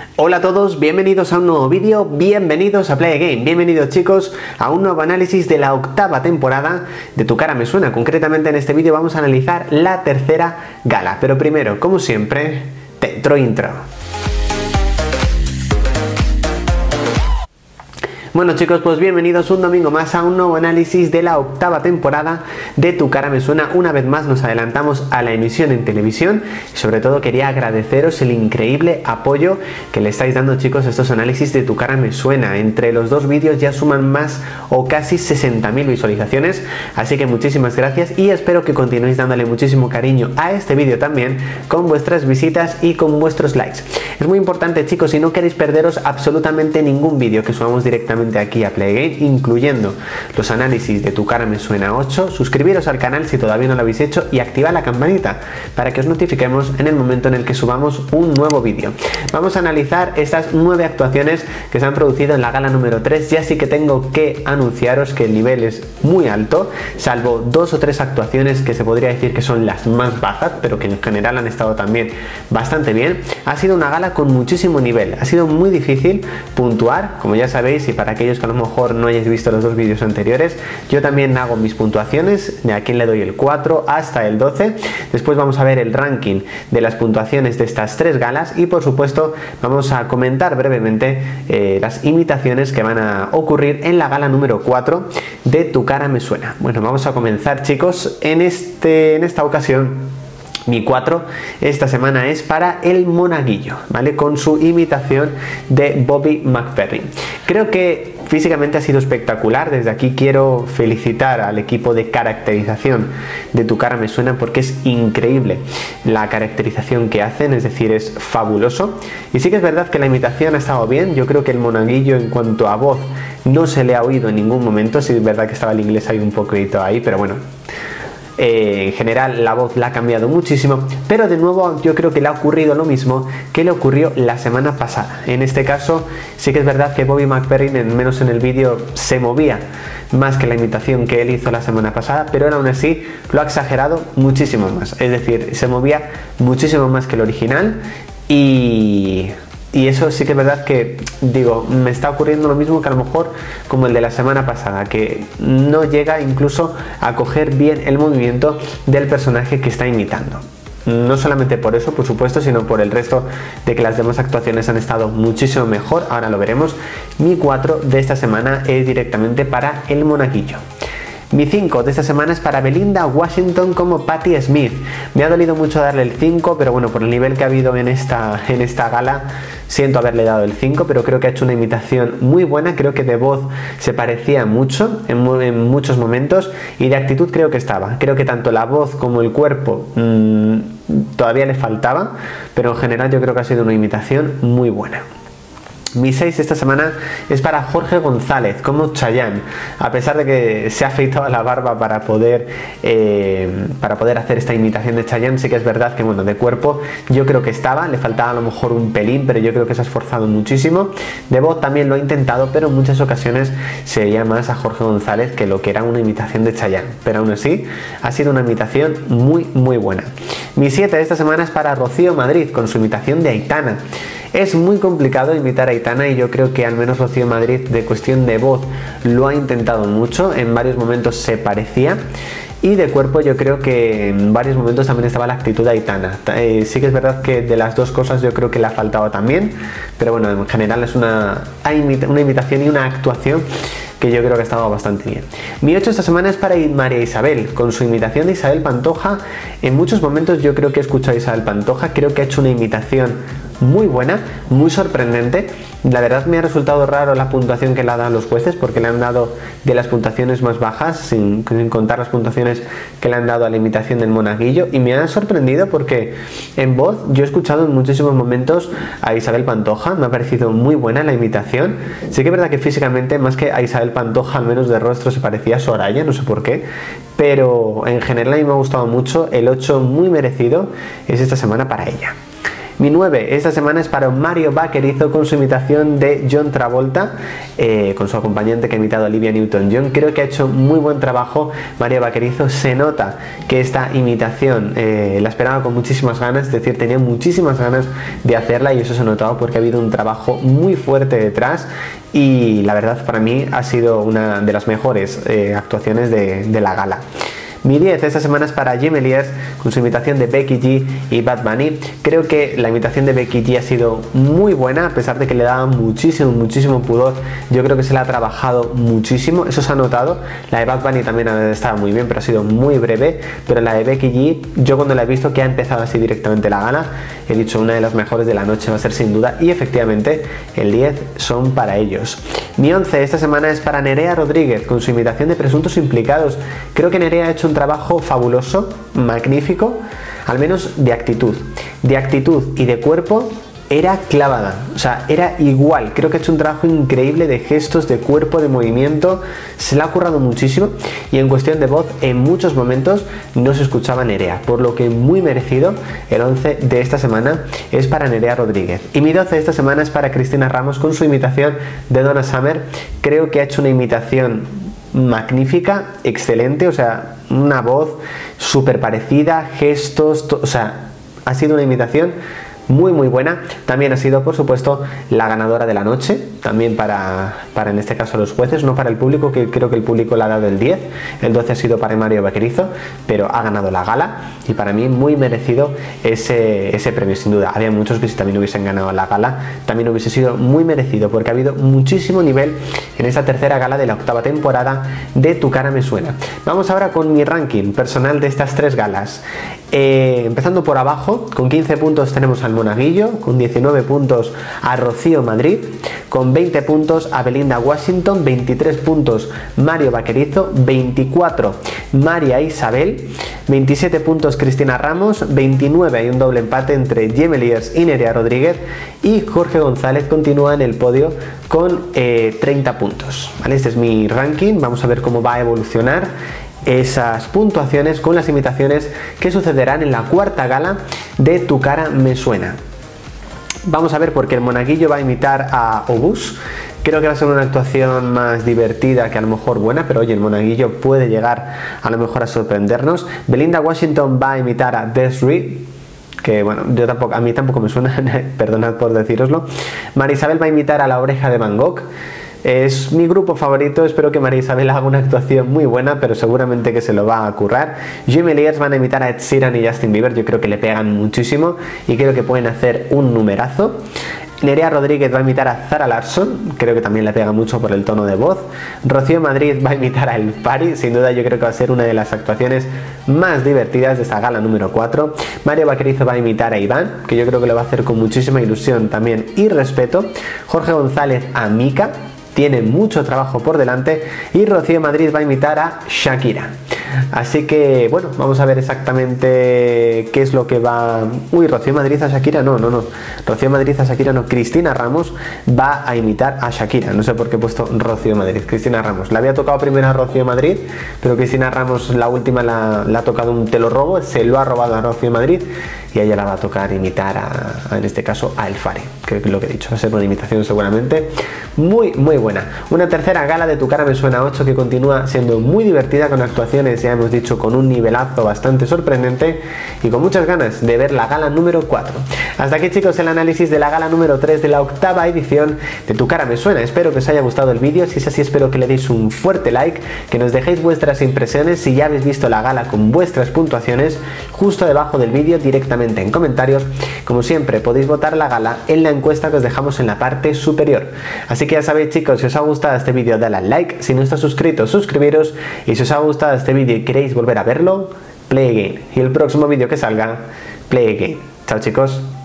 Hola a todos, bienvenidos a un nuevo vídeo, bienvenidos a Play Game, bienvenidos chicos a un nuevo análisis de la octava temporada de Tu cara me suena. Concretamente en este vídeo vamos a analizar la tercera gala, pero primero, como siempre, dentro intro. Bueno chicos, pues bienvenidos un domingo más a un nuevo análisis de la octava temporada de Tu cara me suena. Una vez más nos adelantamos a la emisión en televisión y sobre todo quería agradeceros el increíble apoyo que le estáis dando chicos a estos análisis de Tu cara me suena. Entre los dos vídeos ya suman más o casi 60.000 visualizaciones, así que muchísimas gracias y espero que continuéis dándole muchísimo cariño a este vídeo también con vuestras visitas y con vuestros likes. Es muy importante chicos, si no queréis perderos absolutamente ningún vídeo que subamos directamente aquí a Play Game, incluyendo los análisis de Tu cara me suena 8, suscribiros al canal si todavía no lo habéis hecho y activad la campanita para que os notifiquemos en el momento en el que subamos un nuevo vídeo. Vamos a analizar estas 9 actuaciones que se han producido en la gala número 3. Ya sí que tengo que anunciaros que el nivel es muy alto, salvo 2 o 3 actuaciones que se podría decir que son las más bajas, pero que en general han estado también bastante bien. Ha sido una gala con muchísimo nivel, ha sido muy difícil puntuar, como ya sabéis, y para aquellos que a lo mejor no hayáis visto los dos vídeos anteriores, yo también hago mis puntuaciones, de a quién le doy el 4 hasta el 12. Después vamos a ver el ranking de las puntuaciones de estas 3 galas y por supuesto vamos a comentar brevemente las imitaciones que van a ocurrir en la gala número 4 de Tu cara me suena. Bueno, vamos a comenzar chicos. En esta ocasión mi 4 esta semana es para el Monaguillo, ¿vale? Con su imitación de Bobby McFerrin. Creo que físicamente ha sido espectacular. Desde aquí quiero felicitar al equipo de caracterización de Tu cara me suena porque es increíble la caracterización que hacen, es decir, es fabuloso. Y sí que es verdad que la imitación ha estado bien. Yo creo que el Monaguillo en cuanto a voz no se le ha oído en ningún momento. Sí es verdad que estaba el inglés ahí un poquito ahí, pero bueno. En general la voz la ha cambiado muchísimo, pero de nuevo yo creo que le ha ocurrido lo mismo que le ocurrió la semana pasada. En este caso sí que es verdad que Bobby McFerrin, menos en el vídeo, se movía más que la imitación que él hizo la semana pasada, pero aún así lo ha exagerado muchísimo más, es decir, se movía muchísimo más que el original y eso sí que es verdad que, digo, me está ocurriendo lo mismo que a lo mejor como el de la semana pasada, que no llega incluso a coger bien el movimiento del personaje que está imitando. No solamente por eso, por supuesto, sino por el resto de que las demás actuaciones han estado muchísimo mejor. Ahora lo veremos. Mi 4 de esta semana es directamente para el Monaguillo. Mi 5 de esta semana es para Belinda Washington como Patti Smith. Me ha dolido mucho darle el 5, pero bueno, por el nivel que ha habido en esta gala, siento haberle dado el 5, pero creo que ha hecho una imitación muy buena. Creo que de voz se parecía mucho en muchos momentos y de actitud creo que estaba. Creo que tanto la voz como el cuerpo todavía le faltaba, pero en general yo creo que ha sido una imitación muy buena. Mi 6 esta semana es para Jorge González como Chayanne. A pesar de que se ha afeitado la barba para poder hacer esta imitación de Chayanne, sí que es verdad que bueno, de cuerpo yo creo que estaba, le faltaba a lo mejor un pelín, pero yo creo que se ha esforzado muchísimo. De voz también lo ha intentado, pero en muchas ocasiones se veía más a Jorge González que lo que era una imitación de Chayanne, pero aún así ha sido una imitación muy muy buena. Mi 7 de esta semana es para Rocío Madrid con su imitación de Aitana. Es muy complicado imitar a Aitana y yo creo que al menos Rocío Madrid de cuestión de voz lo ha intentado mucho, en varios momentos se parecía y de cuerpo yo creo que en varios momentos también estaba la actitud de Aitana. Sí que es verdad que de las dos cosas yo creo que le ha faltado también, pero bueno, en general es una imitación y una actuación que yo creo que ha estado bastante bien. Mi 8 esta semana es para María Isabel, con su imitación de Isabel Pantoja. En muchos momentos yo creo que he escuchado a Isabel Pantoja, creo que ha hecho una imitación muy buena, muy sorprendente. La verdad me ha resultado raro la puntuación que le han dado los jueces, porque le han dado de las puntuaciones más bajas, sin contar las puntuaciones que le han dado a la imitación del Monaguillo, y me ha sorprendido porque en voz yo he escuchado en muchísimos momentos a Isabel Pantoja, me ha parecido muy buena la imitación. Sí que es verdad que físicamente, más que a Isabel Pantoja, al menos de rostro, se parecía a Soraya, no sé por qué, pero en general a mí me ha gustado mucho. El 8 muy merecido es esta semana para ella. Mi 9 esta semana es para Mario Vaquerizo con su imitación de John Travolta, con su acompañante que ha imitado a Olivia Newton-John. Creo que ha hecho muy buen trabajo Mario Vaquerizo. Se nota que esta imitación la esperaba con muchísimas ganas, es decir, tenía muchísimas ganas de hacerla, y eso se ha notado porque ha habido un trabajo muy fuerte detrás, y la verdad para mí ha sido una de las mejores actuaciones de la gala. Mi 10 esta semana es para Gemeliers con su imitación de Becky G y Bad Bunny. Creo que la imitación de Becky G ha sido muy buena, a pesar de que le daba muchísimo pudor. Yo creo que se la ha trabajado muchísimo, eso se ha notado. La de Bad Bunny también estaba muy bien, pero ha sido muy breve. Pero la de Becky G, yo cuando la he visto que ha empezado así directamente la gala, he dicho una de las mejores de la noche va a ser sin duda, y efectivamente el 10 son para ellos. Mi 11 esta semana es para Nerea Rodríguez con su imitación de Presuntos Implicados. Creo que Nerea ha hecho un trabajo fabuloso, magnífico, al menos de actitud y de cuerpo. Era clavada, o sea, era igual. Creo que ha hecho un trabajo increíble de gestos, de cuerpo, de movimiento. Se la ha currado muchísimo, y en cuestión de voz en muchos momentos no se escuchaba Nerea, por lo que muy merecido. El 11 de esta semana es para Nerea Rodríguez. Y mi 12 de esta semana es para Cristina Ramos con su imitación de Donna Summer. Creo que ha hecho una imitación magnífica, excelente, o sea, una voz súper parecida, gestos, o sea, ha sido una imitación muy buena. También ha sido, por supuesto, la ganadora de la noche, también para en este caso los jueces, no para el público, que creo que el público le ha dado el 10, el 12 ha sido para Mario Vaquerizo, pero ha ganado la gala, y para mí muy merecido ese premio, sin duda. Había muchos que si también hubiesen ganado la gala, también hubiese sido muy merecido, porque ha habido muchísimo nivel en esta tercera gala de la octava temporada de Tu Cara Me Suena. Vamos ahora con mi ranking personal de estas tres galas. Empezando por abajo, con 15 puntos tenemos al Monaguillo, con 19 puntos a Rocío Madrid, con 20 puntos a Belinda Washington, 23 puntos Mario Vaquerizo, 24 María Isabel, 27 puntos Cristina Ramos, 29 hay un doble empate entre Gemeliers y Nerea Rodríguez, y Jorge González continúa en el podio con 30 puntos. ¿Vale? Este es mi ranking, vamos a ver cómo va a evolucionar esas puntuaciones con las imitaciones que sucederán en la cuarta gala de Tu Cara Me Suena. Vamos a ver, porque el Monaguillo va a imitar a Obús. Creo que va a ser una actuación más divertida que a lo mejor buena, pero oye, el Monaguillo puede llegar a lo mejor a sorprendernos. Belinda Washington va a imitar a Desiree, que bueno, a mí tampoco me suena, perdonad por decíroslo. María Isabel va a imitar a la Oreja de Van Gogh. Es mi grupo favorito, espero que María Isabel haga una actuación muy buena, pero seguramente que se lo va a currar. Gemeliers van a imitar a Ed Sheeran y Justin Bieber, yo creo que le pegan muchísimo y creo que pueden hacer un numerazo. Nerea Rodríguez va a imitar a Zara Larsson, creo que también le pega mucho por el tono de voz. Rocío Madrid va a imitar a El Fari, sin duda yo creo que va a ser una de las actuaciones más divertidas de esta gala número 4. Mario Vaquerizo va a imitar a Iván, que yo creo que lo va a hacer con muchísima ilusión también y respeto. Jorge González a Mika, tiene mucho trabajo por delante, y Rocío Madrid va a imitar a Shakira. Así que bueno, vamos a ver exactamente qué es lo que va... Uy, Rocío Madrid a Shakira, no. Rocío Madrid a Shakira no, Cristina Ramos va a imitar a Shakira. No sé por qué he puesto Rocío Madrid, Cristina Ramos. Le había tocado primero a Rocío Madrid, pero Cristina Ramos la última la ha tocado un te lo robo, se lo ha robado a Rocío Madrid, y a ella la va a tocar imitar en este caso a El Fari. Creo que es lo que he dicho, va a ser una imitación seguramente muy buena. Una tercera gala de Tu Cara Me Suena 8 que continúa siendo muy divertida, con actuaciones, ya hemos dicho, con un nivelazo bastante sorprendente, y con muchas ganas de ver la gala número 4. Hasta aquí, chicos, el análisis de la gala número 3 de la octava edición de Tu Cara Me Suena. Espero que os haya gustado el vídeo, si es así espero que le deis un fuerte like, que nos dejéis vuestras impresiones si ya habéis visto la gala con vuestras puntuaciones justo debajo del vídeo directamente en comentarios. Como siempre, podéis votar la gala en la encuesta que os dejamos en la parte superior. Así que ya sabéis, chicos, si os ha gustado este vídeo, dale al like, si no estáis suscritos, suscribiros, y si os ha gustado este vídeo y queréis volver a verlo, play again, y el próximo vídeo que salga, play again. Chao, chicos.